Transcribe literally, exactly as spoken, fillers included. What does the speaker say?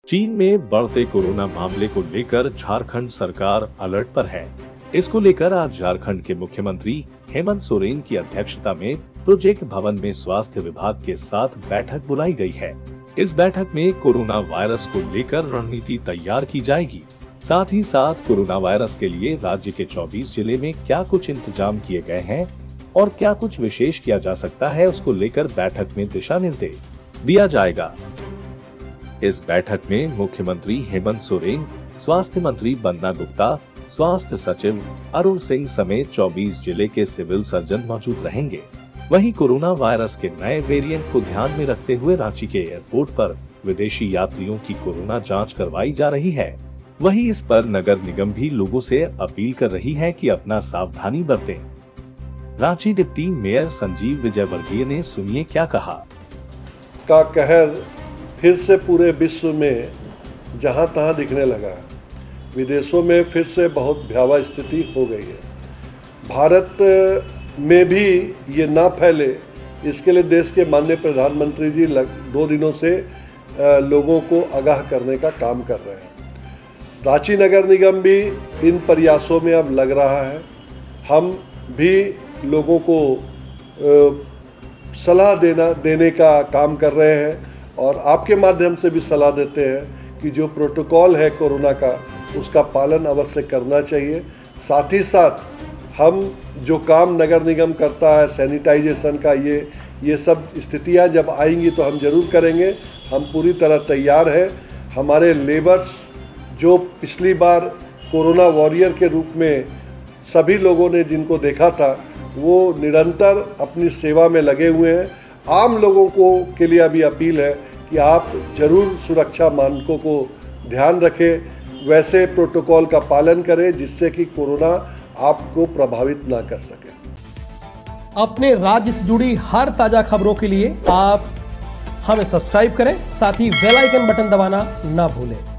चीन में बढ़ते कोरोना मामले को लेकर झारखंड सरकार अलर्ट पर है। इसको लेकर आज झारखंड के मुख्यमंत्री हेमंत सोरेन की अध्यक्षता में प्रोजेक्ट भवन में स्वास्थ्य विभाग के साथ बैठक बुलाई गई है। इस बैठक में कोरोना वायरस को लेकर रणनीति तैयार की जाएगी। साथ ही साथ कोरोना वायरस के लिए राज्य के चौबीस जिले में क्या कुछ इंतजाम किए गए हैं और क्या कुछ विशेष किया जा सकता है, उसको लेकर बैठक में दिशा निर्देश दिया जाएगा। इस बैठक में मुख्यमंत्री हेमंत सोरेन, स्वास्थ्य मंत्री बन्ना गुप्ता, स्वास्थ्य सचिव अरुण सिंह समेत चौबीस जिले के सिविल सर्जन मौजूद रहेंगे। वहीं कोरोना वायरस के नए वेरिएंट को ध्यान में रखते हुए रांची के एयरपोर्ट पर विदेशी यात्रियों की कोरोना जांच करवाई जा रही है। वहीं इस पर नगर निगम भी लोगों से अपील कर रही है कि अपना सावधानी बरतें। रांची डिप्टी मेयर संजीव विजयवर्गीय ने सुनिए क्या कहा। का कहर फिर से पूरे विश्व में जहां तहां दिखने लगा है। विदेशों में फिर से बहुत भयावह स्थिति हो गई है। भारत में भी ये ना फैले, इसके लिए देश के माननीय प्रधानमंत्री जी लग, दो दिनों से लोगों को आगाह करने का काम कर रहे हैं। रांची नगर निगम भी इन प्रयासों में अब लग रहा है। हम भी लोगों को सलाह देना देने का काम कर रहे हैं और आपके माध्यम से भी सलाह देते हैं कि जो प्रोटोकॉल है कोरोना का, उसका पालन अवश्य करना चाहिए। साथ ही साथ हम जो काम नगर निगम करता है सैनिटाइजेशन का, ये ये सब स्थितियां जब आएंगी तो हम जरूर करेंगे। हम पूरी तरह तैयार हैं। हमारे लेबर्स जो पिछली बार कोरोना वॉरियर के रूप में सभी लोगों ने जिनको देखा था, वो निरंतर अपनी सेवा में लगे हुए हैं। आम लोगों को के लिए अभी अपील है कि आप जरूर सुरक्षा मानकों को ध्यान रखें, वैसे प्रोटोकॉल का पालन करें जिससे कि कोरोना आपको प्रभावित ना कर सके। अपने राज्य से जुड़ी हर ताजा खबरों के लिए आप हमें सब्सक्राइब करें, साथ ही बेल आइकन बटन दबाना ना भूलें।